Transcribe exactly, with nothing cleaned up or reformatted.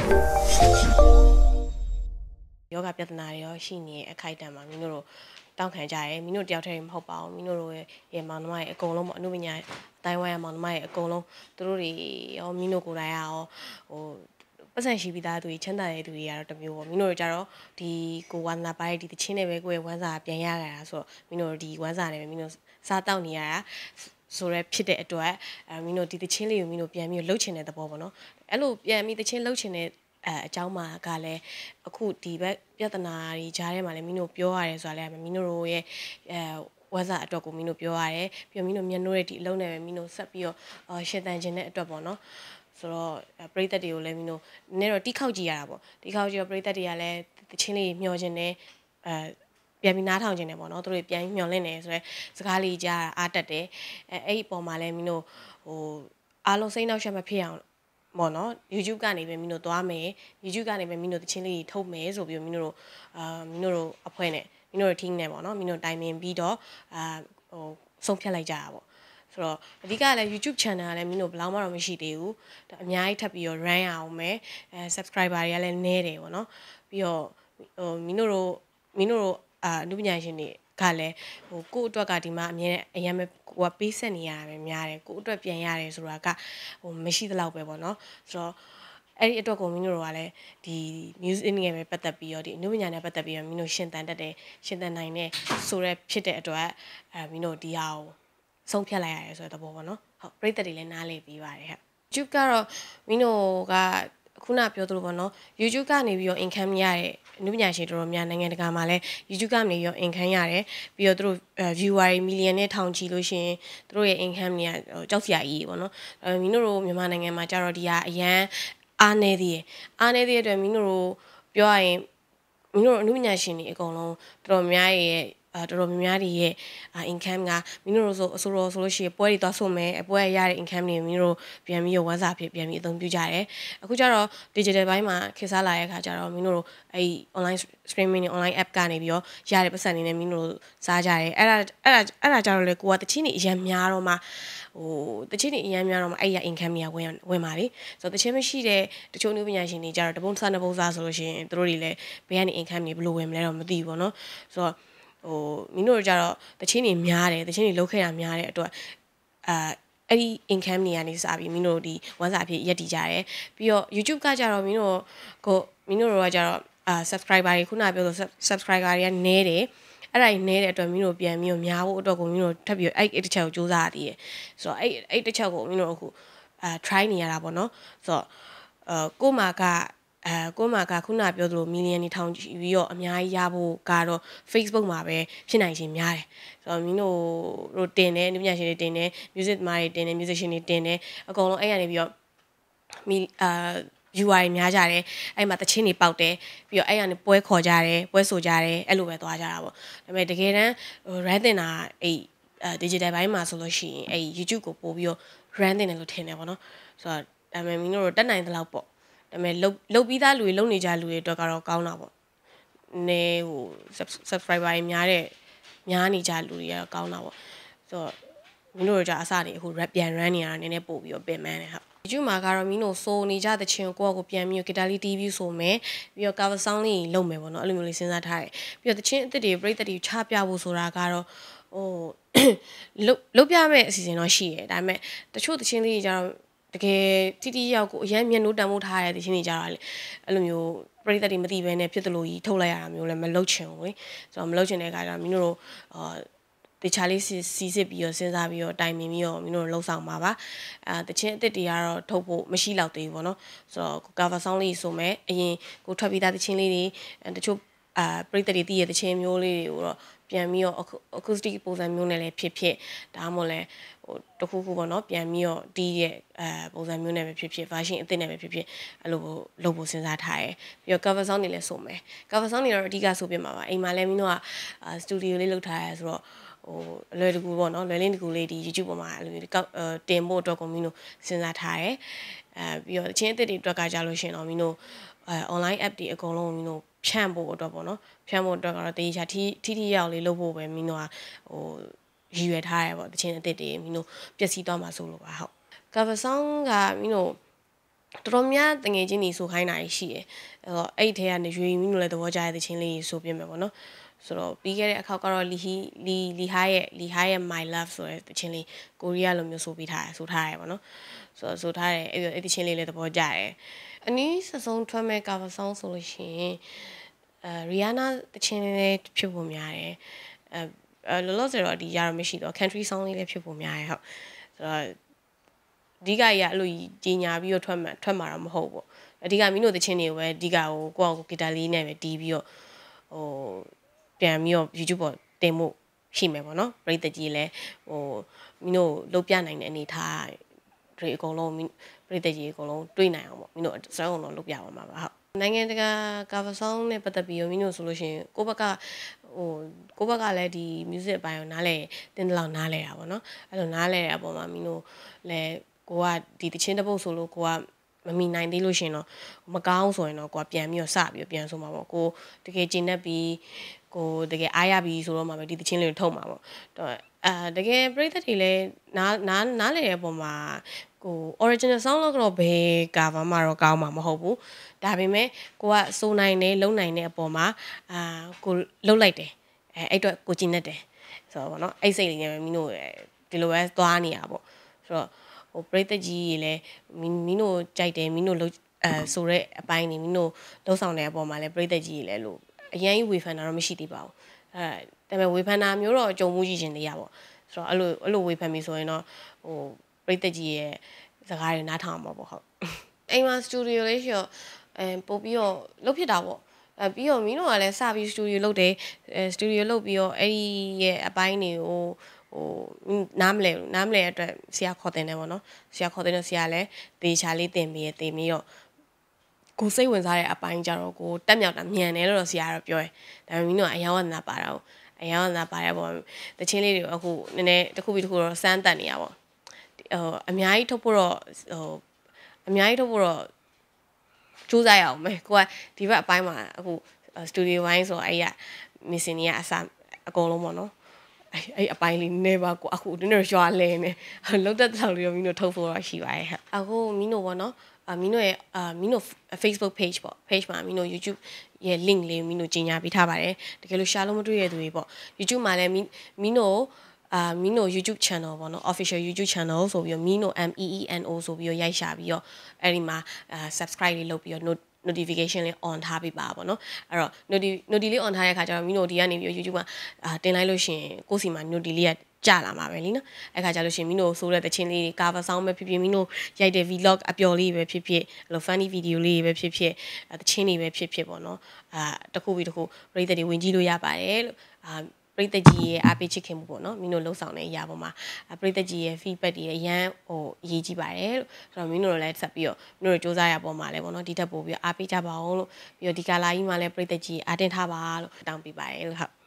ယောဂပြဿနာတွေရောရှိနေတဲ့အခိုက်အတန့်မှာမင်းတို့တောင်းခံကြရဲမင်းတို့တယောက်တည်းမဟုတ်ပါဘူးမင်းတို့ရဲ့မောင်နှမရဲ့အကုန်လုံးပေါ့အမှုပညာအတိုင်းဝိုင်းရမောင်နှမရဲ့အကုန်လုံးသူတို့တွေရောမင်းတို့ကိုယ်တိုင်ရောဟိုပတ်စံရှိပြီးသားသူတွေချမ်းသာတဲ့သူတွေကတော့တမျိုးပေါ့မင်းတို့ကြတော့ဒီကိုဝါနာပိုင်းဒီတချင်းတွေပဲကိုယ့်ရဲ့ဝမ်းစာပြန်ရကြတာဆိုတော့မင်းတို့ဒီဝမ်းစာနဲ့ပဲမင်းတို့စားတောက်နေရတာဆိုရဲဖြစ်တဲ့အတွက်အဲမင်းတို့ဒီတချင်းလေးကိုမင်းတို့ပြန်ပြီးလှုပ်ချင်တဲ့သဘောပေါ့နော်အဲ့လိုပြန်ပြီးတချင်းလှုပ်ချင်တဲ့အဲအเจ้าမှာကလည်းအခုဒီဘက်ပြဿနာတွေကြားထဲမှာလည်းမင်းတို့ပြောရတယ်ဆိုတာလည်းမင်းတို့ရဲ့အဲဝါစာအတွက်ကိုမင်းတို့ပြောရတယ်ပြီးတော့မင်းတို့မျက်နှာရဲ့ဒီအလုံးနဲ့ပဲမင်းတို့ဆက်ပြီးတော့ရှင်တန်ခြင်းတဲ့အတွက်ပေါ့နော်ဆိုတော့ပရိသတ်တွေကိုလည်းမင်းတို့နည်းတော့တိခောက်ကြည့်ရတာပေါ့တိခောက်ကြည့်တော့ပရိသတ်တွေကလည်းတချင်းလေးမျှော်ခြင်းနဲ့အဲပြန်ပြီးနားထောင်ခြင်းနဲ့ပေါ့နော်သူတို့ပြန်မျှော်လင့်နေဆိုရဲစကားလေးကြားအားတက်တယ်အဲအဲ့ဒီအပေါ်မှာလည်းမင်းတို့ဟိုအားလုံးစိတ်နှောက်ယှက်မဖြစ်အောင်ပေါ့နော် YouTube ကနေပဲမင်းတို့သွားမယ် YouTube ကနေပဲမင်းတို့တချင်းလေးထုတ်မယ်ဆိုပြီးတော့မင်းတို့အာမင်းတို့အဖွဲ့နဲ့မင်းတို့ team နဲ့ပေါ့နော်မင်းတို့တိုင်ပင်ပြီးတော့အာဟိုဆုံးဖြတ်လိုက်ကြတာပေါ့ဆိုတော့အဓိကလည်း YouTube channel ကလည်းမင်းတို့ဘယ်လောက်မှတော့မရှိသေးဘူးအများကြီးထပ်ပြီးတော့ run ရအောင်မယ်အဲ subscriber တွေကလည်းနည်းတယ်ပေါ့နော်ပြီးတော့ဟိုမင်းတို့မင်းတို့အာလူပညာရှင်တွေကလည်းဟိုကိုယ့်အတွက်ကဒီမှာအမြဲအရင်ပဲကိုကပေးဆက်နေရတာပဲများတယ်ကိုယ့်အတွက်ပြန်ရတယ်ဆိုတာကဟိုမရှိသလောက်ပဲပေါ့နော်ဆိုတော့အဲ့ဒီအတွက်ကိုမင်းတို့ကလည်းဒီ music နဲ့ပဲပတ်သက်ပြီးတော့ဒီအနုပညာနဲ့ပတ်သက်ပြီးတော့မင်းတို့ရှင်းတန်တတ်တယ်ရှင်းတန်နိုင်တဲ့ဆိုရဲဖြစ်တဲ့အတွက်အဲမင်းတို့ဒီဟာကိုဆုံးဖြတ်လိုက်ရတယ်ဆိုတဲ့သဘောပေါ့နော်ဟုတ်ပရိသတ်တွေလည်းနားလည်ပြီးပါတယ်ဟဲ့ YouTube ကတော့မင်းတို့ကခုနပြောသလိုပေါ့နော် YouTube ကနေပြီးတော့ income ရတဲ့အနုပညာရှင်တော်တော်များနိုင်ငံတကာမှာလည်း YouTube ကနေပြီးတော့ income ရတယ်ပြီးတော့သူတို့ viewer တွေ million နဲ့ထောင်ချီလို့ရှိရင်သူတို့ရဲ့ income တွေကကြောက်စရာကြီးပေါ့နော်အဲမင်းတို့မြန်မာနိုင်ငံမှာကျတော့ဒီဟာအရန်အားနေသေးတယ်အားနေသေးတဲ့အတွက်မင်းတို့ပြောရရင်မင်းတို့အနုပညာရှင်တွေအကုန်လုံးတော်တော်များရဲ့အာတော်တော်များများတွေရဲ့ income ကမင်းတို့ဆိုအစိုးရဆိုလို့ရှိရင်ပွဲတွေသွားဆိုမယ်အပွဲရတဲ့ income တွေမင်းတို့ပြန်ပြီးဝမ်းစာဖြစ်ပြန်ပြီးအသုံးပြုကြတယ်အခုကျတော့ digital ဘိုင်းမှာခေတ်စားလာတဲ့အခါကျတော့မင်းတို့အဲ့ online streaming နဲ့ online app ကနေပြီးတော့ရတဲ့ပတ်စံတွေနဲ့မင်းတို့စားကြတယ်အဲ့ဒါအဲ့ဒါအဲ့ဒါကျတော့လေကိုကတချင်းနေအရန်များတော့မှဟိုတချင်းနေအရန်များတော့မှအဲ့ရ income တွေကဝင်ဝင်ပါလေဆိုတော့တချင်းမရှိတဲ့တချို့new ပညာရှင်တွေကျတော့တပုံးစားနှစ်ပုံးစားဆိုလို့ရှိရင်တို့တွေလည်းဘယ်ကနေ income တွေဘယ်လိုဝင်မလဲတော့မသိဘူးပေါ့နော်ဆိုတော့ဟိုမင်းတို့ကြတော့တချင်းတွေများတယ်တချင်းတွေလောက်ခဲ့တာများတဲ့အတွက်အာအဲ့ဒီ income တွေကနေစပြီးမင်းတို့ဒီဝမ်းစာဖြစ်ရက်တည်ကြတယ်ပြီးတော့ YouTube ကကြတော့မင်းတို့ကိုမင်းတို့ကကြတော့အာ subscriber တွေခုနပြောဆို subscriber တွေကနည်းတယ်အဲ့ဒါကြီးနည်းတဲ့အတွက်မင်းတို့ပြန်ပြီးတော့များဖို့အတွက်ကိုမင်းတို့ထပ်ပြီးအဲ့အဲ့တစ်ချက်ကိုစူးစမ်းရသေးတယ်ဆိုတော့အဲ့အဲ့တစ်ချက်ကိုမင်းတို့အခုအာ try နေရတာပေါ့နော်ဆိုတော့အာကိုမာကအဲကိုမကခုနပြောသလို million တွေထောင်ပြီးတော့အများကြီးရဖို့ကတော့ Facebook မှာပဲဖြစ်နိုင်ခြင်းများတယ်ဆိုတော့မင်းတို့တို့တင်တယ်ပညာရှင်တွေတင်တယ် music သမားတွေတင်တယ် musician တွေတင်တယ်အကုန်လုံးအဲ့ရနေပြီးတော့မီအာ viewer တွေများကြတယ်အဲ့မှာတချင်းတွေပေါက်တယ်ပြီးတော့အဲ့ရနေပွဲခေါ်ကြတယ်ပွဲဆိုကြတယ်အဲ့လိုပဲသွားကြတာပေါ့ဒါပေမဲ့တကယ်တမ်း run တင်တာအဲ့အဲ digital ဘိုင်းမှာဆိုလို့ရှိရင်အဲ့ YouTube ကိုပို့ပြီးတော့ run တင်တယ်လို့ထင်တယ်ပေါ့နော်ဆိုတော့ဒါပေမဲ့မင်းတို့တက်နိုင်တဲ့လောက်ပေါ့ဒါပေမဲ့လုတ်လုတ်ပြီးသားလူတွေလုံနေကြလူတွေအတွက်ကတော့ကောင်းတာပေါ့နည်းဟို subscriber တွေများတဲ့များနေကြလူတွေကတော့ကောင်းတာပေါ့ဆိုတော့မင်းတို့ကအစနေအခု rap ပြန် run နေရတာနည်းနည်းပို့ပြီးတော့ပြင်ပန်းတယ်ဟုတ် YouTube မှာကတော့မင်းတို့စိုးနေကြတဲ့ချင်းကိုယ့်အကိုပြန်ပြီး guitar လေးတီးပြီးဆိုမယ်ပြီးတော့ cover song လေးလုပ်မယ်ပေါ့နော်အဲ့လိုမျိုးလေးစဉ်းစားထားတယ်ပြီးတော့တချင်းအစ်စ်တွေပြိတ္တတွေချပြဖို့ဆိုတာကတော့ဟိုလုတ်လုတ်ပြမဲ့အစီအစဉ်တော့ရှိတယ်ဒါပေမဲ့တချို့တချင်းလေးတွေကျတော့တကယ်တိတိရောက်ကိုအရင်မျက်နှာတန်ဖိုးထားရတဲ့တချင်းတွေကြတာလေအဲ့လိုမျိုးပြိတ္တတွေမသိဘဲနဲ့ဖြစ်တယ်လို့ကြီးထုတ်လိုက်ရတာမျိုးလည်းမလုပ်ချင်ဘူးလေဆိုတော့မလုပ်ချင်တဲ့အခါကျတော့မင်းတို့အာတခြားလေးစီစစ်ပြီးတော့စဉ်းစားပြီးတော့တိုင်ပင်ပြီးတော့မင်းတို့လှုပ်ဆောင်ပါပါအာတချင်းအစ်စ်တွေကတော့ထုတ်ဖို့မရှိတော့သေးဘူးပေါ့နော်ဆိုတော့ cover song လေးဆိုမယ်အရင်ကိုထွက်ပြီးသားတချင်းလေးတွေတချို့အာပြိတ္တတွေတည်ရတဲ့ချင်းမျိုးလေးတွေကိုတော့ပြန်ပြီးတော့ acoustic ပုံစံမျိုးနဲ့လည်းဖြစ်ဖြစ်ဒါမှမဟုတ်လဲဟိုတခုခုပေါ့နော်ပြန်ပြီးတော့တီးရဲ့အဲပုံစံမျိုးနဲ့ပဲဖြစ်ဖြစ် version အသစ်နဲ့ပဲဖြစ်ဖြစ်အဲ့လိုလုပ်ဖို့စဉ်းစားထားရယ်ပြီးတော့ cover song တွေလည်းဆိုမယ် cover song တွေတော့အဓိကဆိုပြမှာပါအိမ်မှာလည်းမင်းတို့က studio လေးလုပ်ထားရယ်ဆိုတော့ဟိုအလွယ်တကူပေါ့နော်လွယ်လင်းတကူလေးဒီ YouTube ပေါ်မှာအဲ့လိုမျိုးတင်ဖို့အတွက်ကိုမင်းတို့စဉ်းစားထားရယ်အဲပြီးတော့အချင်းအသစ်တွေအတွက်ကကြလို့ရှင်တော့မင်းတို့အဲ online app တွေအကုန်လုံးမင်းတို့ဖြန့်ဖို့အတွက်ပေါ့နော်ဖြန့်ဖို့အတွက်ကတော့တေးချာထိထိထိရောက်လေးလုပ်ဖို့ပဲမင်းတို့ကဟိုရည်ရွယ်ထားရပေါ့တချင်းအသစ်တွေမင်းတို့ပျက်စီးသွားမှာဆိုလို့ပါဟုတ် cover song ကမင်းတို့တော်တော်များတငယ်ချင်းတွေဆိုခိုင်းတာရှိတယ်အဲ့တော့အဲ့ထဲကနေရွေမီနိုလည်းသဘောကျတဲ့တခြင်းလေးဆိုပြမယ်ပေါ့နော်ဆိုတော့ပြီးခဲ့တဲ့အခေါက်ကတော့လီဟီလီလီဟာရဲ့လီဟာရဲ့ my love ဆိုတဲ့တခြင်းလေးကိုရီးယားလိုမျိုးဆိုပြီးထားတယ်ဆိုထားတယ်ပေါ့နော်ဆိုတော့ဆိုထားတယ်အဲ့အဲ့တခြင်းလေးလည်းသဘောကျတယ်အနည်းဆုံးထွက်မဲ့ cover song ဆိုလို့ရှိရင်အဲ Rihanna တခြင်းလေးဖြစ်ဖို့များတယ်အဲလောလောဆယ်တော့ဒီရတော့မရှိတော့ country song လေးလည်းဖြစ်ဖို့များတယ်ဟုတ်ဆိုတော့ဒီကရအဲ့လိုကြီးညာပြီးတော့ထွက်မှာထွက်မှာတော့မဟုတ်ဘူးအဓိကမင်းတို့တချင်းတွေပဲအဓိကဟိုကိုယ့်အောင်ကိုဂီတာလေးနဲ့ပဲတီးပြီးတော့ဟိုပြန်ပြီးတော့ YouTube ပေါ်တင်မှုရှိမယ်ပေါ့နော်ပရိသတ်ကြီးလည်းဟိုမင်းတို့လုတ်ပြနိုင်တဲ့အနေထားတွေအကုန်လုံးပရိသတ်ကြီးအကုန်လုံးတွေးနိုင်အောင်ပေါ့မင်းတို့စအောင်လုံးလုတ်ပြပါမှာပါဟုတ်နိုင်ငံတကာ cover song နဲ့ပတ်သက်ပြီးတော့မင်းတို့ဆိုလို့ရှိရင်ကိုယ့်ဘက်ကဟိုကိုယ့်ဘက်ကလည်းဒီ music အပိုင်းကိုနားလဲတင်းတလောက်နားလဲတာပေါ့နော်အဲ့လိုနားလဲတဲ့အပေါ်မှာမင်းတို့လည်းကိုကဒီတချင်းတစ်ပုတ်ဆိုလို့ကိုကမမီနိုင်သေးလို့ရှင်တော့မကောင်းဆိုရင်တော့ကိုကပြန်ပြီးတော့စပြီးတော့ပြန်ဆိုမှာပေါ့ကိုတကယ်ကျင်တတ်ပြီးကိုတကယ်အားရပြီးဆိုတော့မှပဲဒီတချင်းလေးကိုထုတ်မှာပေါ့တော့အာတကယ်ပရိသတ်တွေလည်းနားနားနားလေတဲ့အပေါ်မှာကို original song လောက်တော့ဘယ် cover မှတော့ကောင်းမှာမဟုတ်ဘူးဒါပေမဲ့ကိုကစိုးနိုင်တယ်လုံနိုင်တဲ့အပေါ်မှာအာကိုလှုပ်လိုက်တယ်အဲအဲ့တော့ကိုကျင်တတ်တယ်ဆိုတော့ဗောနော်အဲ့စိတ်လေးနဲ့မင်းတို့ဒီလိုပဲသွားနေရပေါ့ဆိုတော့ဟိုပရိသတ်ကြီးကြီးလည်းမင်းတို့ကြိုက်တယ်မင်းတို့အဲဆိုတဲ့အပိုင်းနေမင်းတို့လှုပ်ဆောင်တဲ့အပေါ်မှာလည်းပရိသတ်ကြီးကြီးလည်းလို့အရင်ဝေဖန်တာတော့မရှိသေးပါဘူးအဲဒါပေမဲ့ဝေဖန်တာမျိုးတော့ကြုံမှုရှိရှင်သေးရပေါ့ဆိုတော့အဲ့လိုအဲ့လိုဝေဖန်ပြီဆိုရင်တော့ဟိုပရိသတ်ကြီးရဲ့စကားတွေနားထောင်မှာပေါ့ဟုတ်အိမ်မှာစတူဒီယိုလေးရှိတော့အဲပို့ပြီးတော့လုပ်ဖြစ်တာပေါ့အဲပြီးတော့မင်းတို့ကလည်းစပြီးစတူဒီယိုလုပ်တယ်အဲစတူဒီယိုလုပ်ပြီးတော့အဲ့ဒီရဲ့အပိုင်းတွေကိုဟိုနားမလဲဘူးနားမလဲအတွက်ဆရာခေါ်တင်တယ်ပေါ့နော်ဆရာခေါ်တင်တော့ဆရာလည်းတေချာလေးတင်ပြီးတင်ပြီးတော့ကိုစိတ်ဝင်စားတဲ့အပိုင်းကြတော့ကိုတက်မြောက်တာမြန်တယ်လို့ဆရာကတော့ပြောတယ်ဒါပေမဲ့မင်းတို့ကအယောင်ဝနာပါတာကိုအယောင်ဝနာပါတဲ့ပေါ့တချင်းလေးတွေအခုနည်းနည်းတစ်ခုပြီးတစ်ခုတော့စမ်းတက်နေရပါဟိုအများကြီးထုတ်ဖို့တော့ဟိုအများကြီးထုတ်ဖို့တော့စူးစမ်းရအောင်မယ်ကိုကဒီဘက်အပိုင်းမှာအခုစတူဒီယိုပိုင်းဆိုအဲ့ရမစ်စင်ကြီးကအစအကုန်လုံးပေါ့နော်အဲ့အဲ့အပိုင်းလေးနေပါကိုအခုနည်းနည်းရွာလဲနေလောက်တဲ့တောင်လေးတော့မင်းတို့ထုတ်ဖို့တော့ရှိပါရဲ့အခုမင်းတို့ပေါ့နော်အာမင်းတို့ရဲ့အာမင်းတို့ Facebook page ပေါ့ page မှာမင်းတို့ YouTube ရဲ့ link လေးမင်းတို့ကြီးညာပေးထားပါတယ်တကယ်လို့ရှာလို့မတွေ့ရတဲ့သူတွေပေါ့ YouTube မှာလည်းမင်းတို့အာမင်းတို့ YouTube channel ပေါ့နော် official YouTube channel ဆိုပြီးတော့မင်းတို့ M E E N O ဆိုပြီးတော့ရိုက်ရှာပြီးတော့အဲ့ဒီမှာအာ subscribe လေးလုပ်ပြီးတော့ notification လေး on ထားပေးပါပေါ့နော်အဲ့တော့ noti noti လေး on ထားတဲ့အခါကျတော့မင်းတို့ဒီကနေပြီး YouTube မှာအာတင်လိုက်လို့ရှိရင်ကိုယ့်စီမှာ noti လေးကကြလာမှာပဲလीနော်အဲ့ခါကျလို့ရှိရင်မင်းတို့ဆိုတဲ့တခြင်းလေးတွေ cover song ပဲဖြစ်ဖြစ်မင်းတို့ရိုက်တဲ့ vlog အပျော်လေးပဲဖြစ်ဖြစ်အဲ့လို funny video လေးပဲဖြစ်ဖြစ်တခြင်းတွေပဲဖြစ်ဖြစ်ပေါ့နော်အာတခုပြီးတခုပရိသတ်တွေဝင်ကြည့်လို့ရပါတယ်လို့အာပရိသတ်ကြီးရဲ့အားပေးချစ်ခင်မှုပေါ့နော်မင်းတို့လှုပ်ဆောင်တဲ့အရာပေါ်မှာပရိသတ်ကြီးရဲ့ feedback တွေအရန်ဟိုအရေးကြီးပါတယ်လို့ဆိုတော့မင်းတို့လည်းဆက်ပြီးတော့မင်းတို့စူးစမ်းရပေါ်မှာလည်းပေါ့နော်ဒီထက်ပိုပြီးအားပေးကြပါအောင်လို့ပြီးတော့ဒီကာလာကြီးမှာလည်းပရိသတ်ကြီးအားတင်ထားပါလို့တောင်းပေးပါတယ်လို့ဟုတ်